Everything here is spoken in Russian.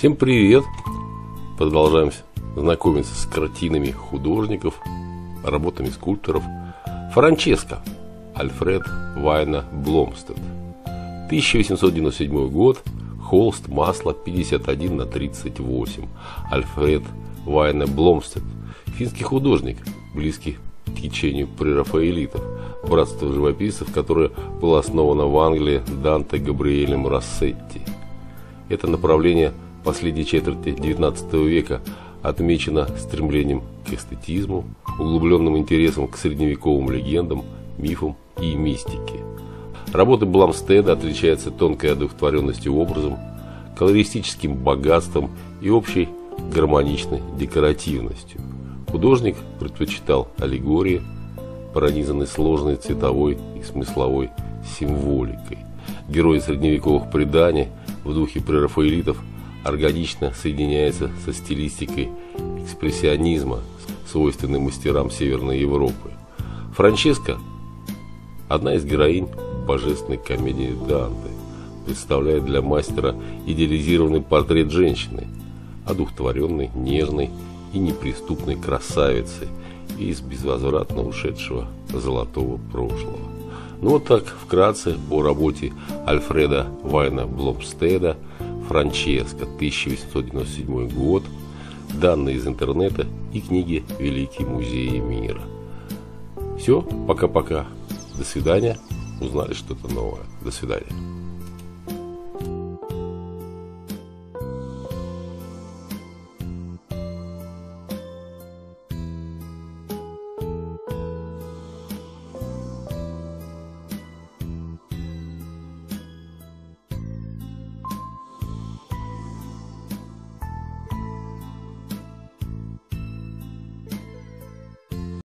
Всем привет! Продолжаем знакомиться с картинами художников, работами скульпторов. Франческо. Альфред Вайна Бломстед. 1897 год. Холст, масло 51/38. Альфред Вайна Бломстед. Финский художник, близкий к течению прерафаэлитов, братство живописцев, которое было основано в Англии Данте Габриэлем Россетти. Это направление последней четверти XIX века отмечено стремлением к эстетизму, углубленным интересом к средневековым легендам, мифам и мистике. Работы Бломстеда отличаются тонкой одухотворенностью образом, колористическим богатством и общей гармоничной декоративностью. Художник предпочитал аллегории, пронизанные сложной цветовой и смысловой символикой. Герои средневековых преданий в духе прерафаэлитов органично соединяется со стилистикой экспрессионизма, свойственной мастерам Северной Европы. Франческо, одна из героинь божественной комедии Данте, представляет для мастера идеализированный портрет женщины, одухотворенной, нежной и неприступной красавицы из безвозвратно ушедшего золотого прошлого. Ну вот так вкратце о работе Альфреда Вайна Бломстеда «Франческо», 1897 год, данные из интернета и книги «Великие музеи мира». Все, пока-пока. До свидания. Узнали что-то новое. До свидания.